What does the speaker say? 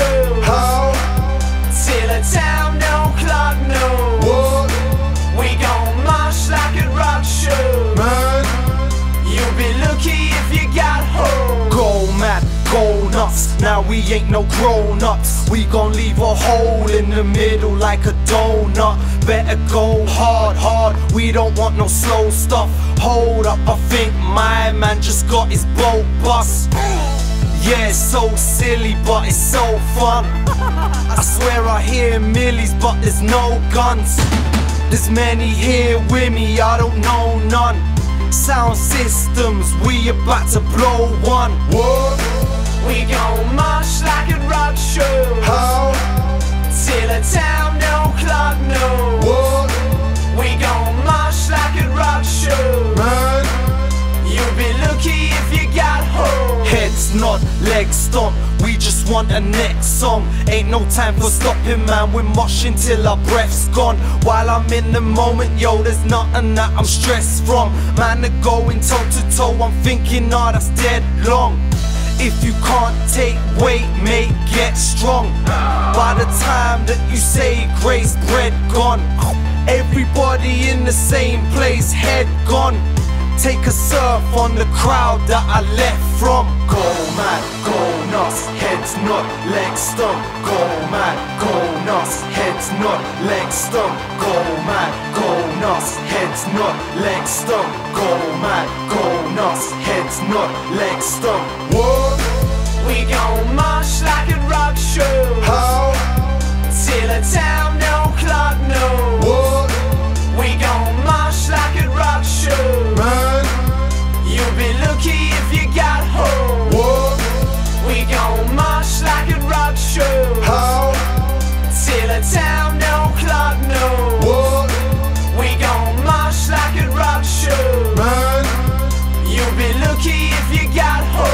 show. How? Till a town no clock knows. What? We gon' march like a rock show. Man, You'll be lucky if you got hoes. Go mad, go nuts, now we ain't no grown-ups. We gon' leave a hole in the middle like a donut. Better go hard, hard, we don't want no slow stuff. Hold up, I think my man just got his boat bust. Yeah, it's so silly, but it's so fun. I swear I hear millies, but there's no guns. There's many here with me, I don't know none. Sound systems, we about to blow one. what? We gon' march like a rock show. How? Till a town no clock knows. What? We gon' march like a rock show. Man, You'll be lucky if you got hoes. Heads nod, legs stomp, we just want a next song. Ain't no time for stopping, man, we're moshing till our breath's gone. While I'm in the moment, yo, there's nothing that I'm stressed from. Man, they're going toe to toe, I'm thinking, nah, that's dead long. If you can't take weight, mate, get strong. By the time that you say grace, bread gone. Everybody in the same place, head gone. Take a surf on the crowd that I left from. Go mad, go nuts, heads nod, legs stump. Go mad, go nuts, heads nod, legs stump. Go mad, go nuts, heads nod, legs stump. Go mad, go nuts, heads nod, legs stump. what? We gon' march like a rock show. How? Till a town no clock knows. What? We gon' march like a rock show. Man, You'll be lucky if you got hoes. what? We gon' march like a rock show. How? Till a town no clock knows. What? We gon' march like a rock show. Man, You'll be lucky if you got hoes.